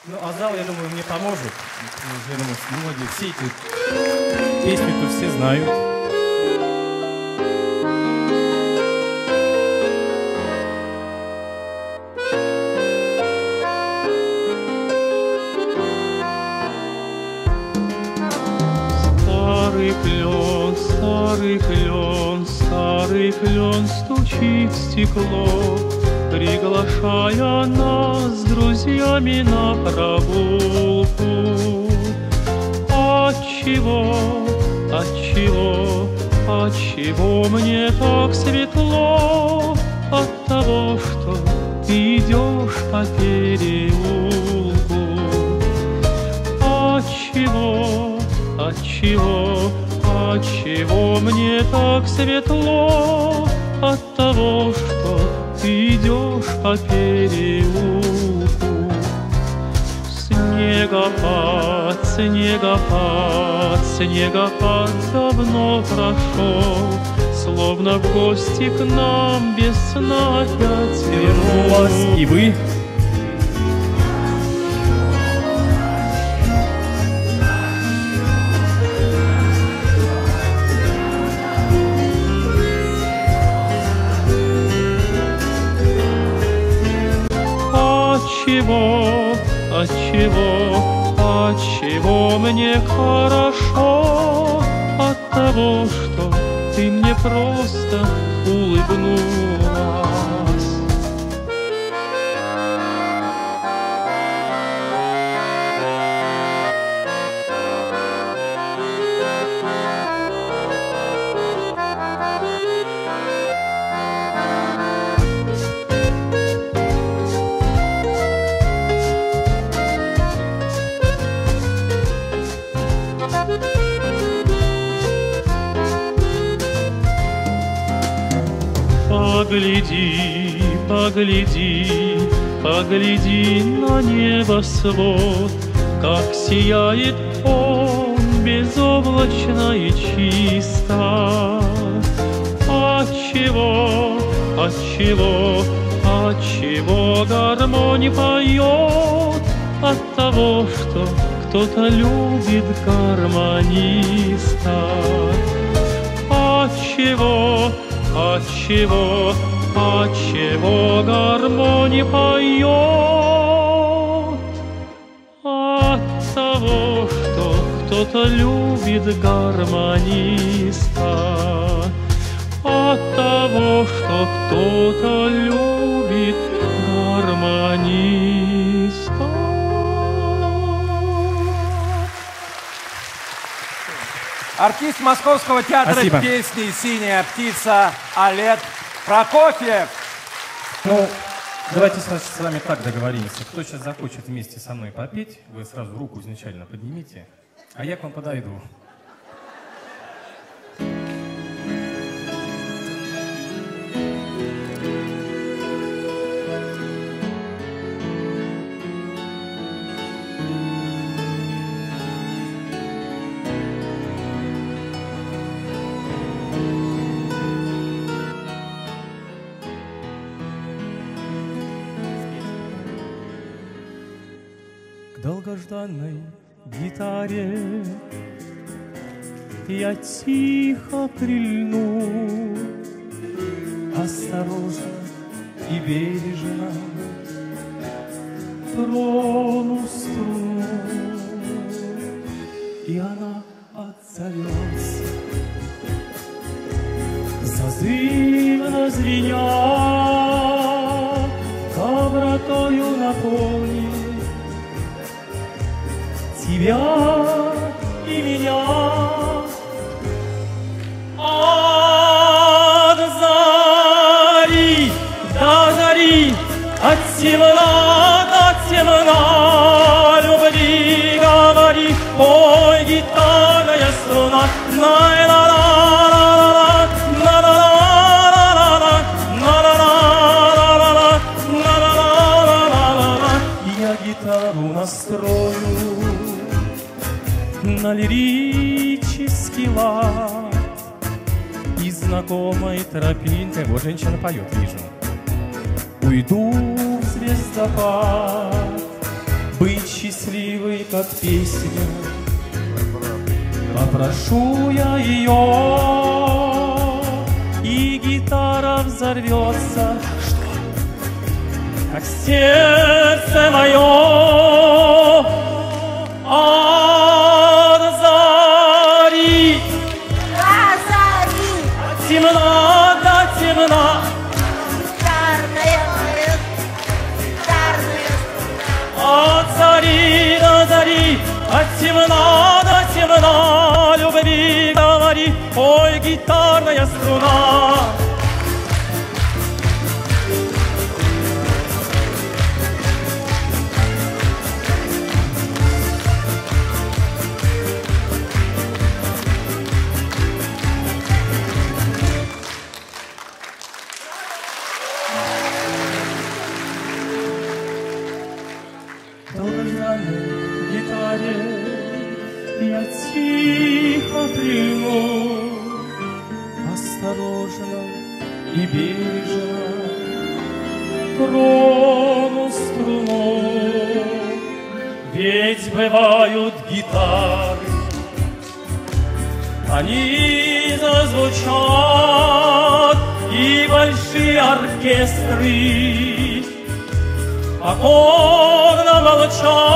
Ну, а зал, я думаю, мне поможет. Я думаю, многие все эти песни тут все знают. Старый клен стучит в стекло, приглашая нас с друзьями на прогулку. Отчего мне так светло? От того, что ты идешь по переулку. Отчего мне так светло? От того, что ты идешь по переулку. Снегопад давно прошел, словно в гости к нам без сна опять вернулась. И вы? Отчего мне хорошо? От того, что ты мне просто улыбнулась. Погляди на небосвод, как сияет он безоблачно и чисто. Отчего гармонь поет? От того, что кто-то любит гармониста. Отчего гармонь поет? От того, что кто-то любит гармониста. От того, что кто-то любит гармониста. Артист Московского театра Спасибо. песни «Синяя птица» Олег Прокофьев. Ну, давайте с вами так договоримся. Кто сейчас захочет вместе со мной попеть, вы сразу руку изначально поднимите, а я к вам подойду. Долгожданной гитаре я тихо прильну, осторожно и бережно трону струну, и она отзовется, зазывно звеня, добротою наполнит тебя и меня. От зари до зари, от темна до темна, любви говори, ой, гитарная струна. Я гитару настрою на лирический лад, и знакомой тропинкой, вот женщина поет, вижу, уйду в звездопад, быть счастливой, как песня, попрошу я ее, и гитара взорвется, как сердце мое от зари. Темна до темна, от зари до зари, от темна до темна, любви говори, ой, гитарная струна. Я тихо приму, осторожно и бережно трону струну. Ведь бывают гитары, они зазвучат, и большие оркестры покорно молчат.